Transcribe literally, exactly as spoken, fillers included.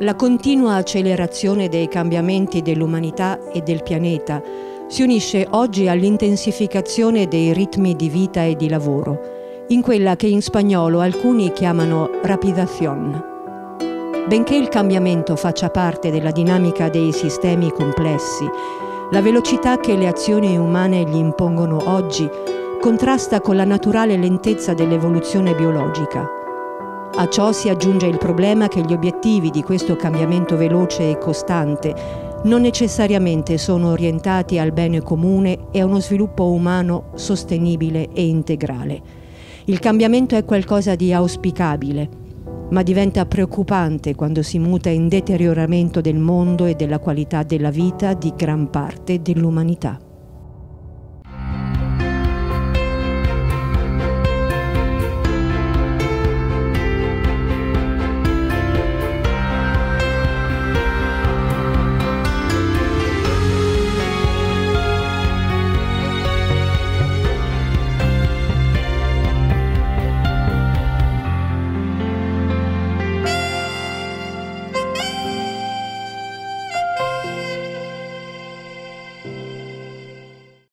La continua accelerazione dei cambiamenti dell'umanità e del pianeta si unisce oggi all'intensificazione dei ritmi di vita e di lavoro, in quella che in spagnolo alcuni chiamano rapidación. Benché il cambiamento faccia parte della dinamica dei sistemi complessi, la velocità che le azioni umane gli impongono oggi contrasta con la naturale lentezza dell'evoluzione biologica. A ciò si aggiunge il problema che gli obiettivi di questo cambiamento veloce e costante non necessariamente sono orientati al bene comune e a uno sviluppo umano sostenibile e integrale. Il cambiamento è qualcosa di auspicabile, ma diventa preoccupante quando si muta in deterioramento del mondo e della qualità della vita di gran parte dell'umanità.